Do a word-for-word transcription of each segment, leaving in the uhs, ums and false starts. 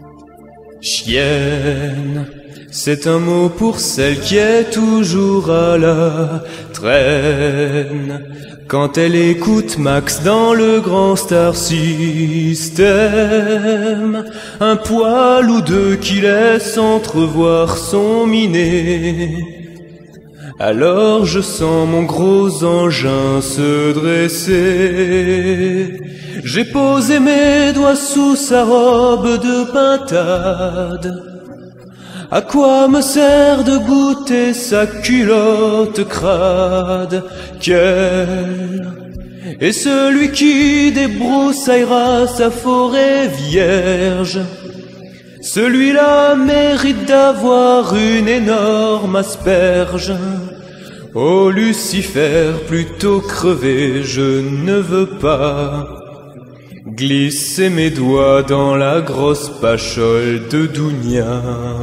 Chienne, c'est un mot pour celle qui est toujours à la traîne. Quand elle écoute Max dans le grand star system, un poil ou deux qui laisse entrevoir son minet. Alors je sens mon gros engin se dresser. J'ai posé mes doigts sous sa robe de pintade. À quoi me sert de goûter sa culotte crade? Quel est celui qui débroussaillera sa forêt vierge? Celui-là mérite d'avoir une énorme asperge. Oh Lucifer, plutôt crever, je ne veux pas glisser mes doigts dans la grosse pachole de Dounia.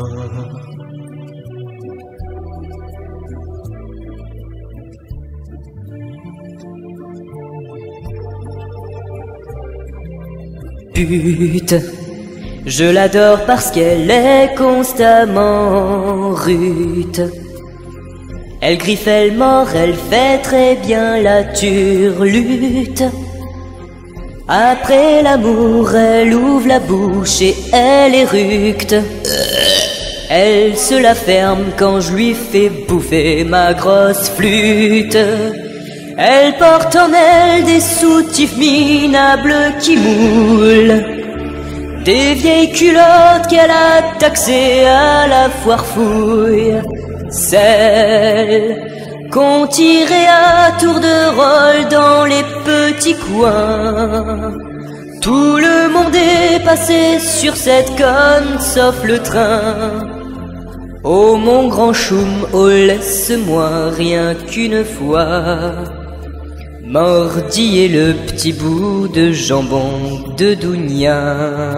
Pute, je l'adore parce qu'elle est constamment rude. Elle griffe, elle mord, elle fait très bien la turlute. Après l'amour, elle ouvre la bouche et elle éructe. Elle se la ferme quand je lui fais bouffer ma grosse flûte. Elle porte en elle des soutifs minables qui moulent, des vieilles culottes qu'elle a taxées à la foire fouille, celles qu'on tirait à tour de rôle dans les petits coins. Tout le monde est passé sur cette conne sauf le train. Oh mon grand choum, oh laisse-moi rien qu'une fois mordiller le petit bout de jambon de Dounia.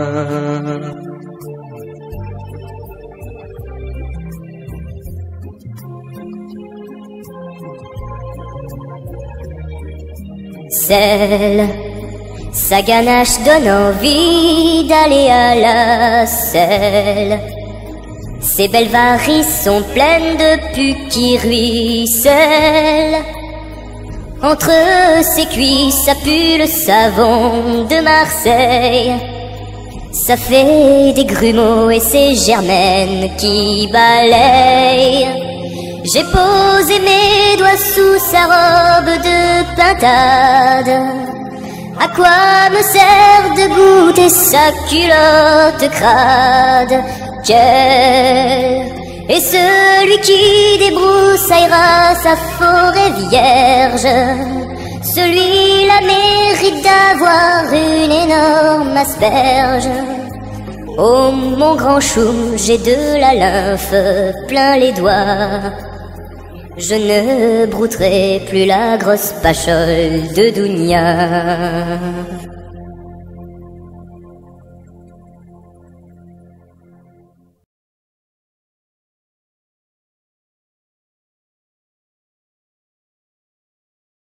Celle, sa ganache donne envie d'aller à la selle. Ses belles varices sont pleines de pus qui ruissellent. Entre ses cuisses, ça pue le savon de Marseille. Ça fait des grumeaux et c'est Germaine qui balaye. J'ai posé mes doigts sous sa robe de pintade. À quoi me sert de goûter sa culotte crade? Quel est celui qui débroussaillera sa forêt vierge? Celui-là mérite d'avoir une énorme asperge. Oh mon grand choum, j'ai de la lymphe plein les doigts. Je ne brouterai plus la grosse pachole de Dounia.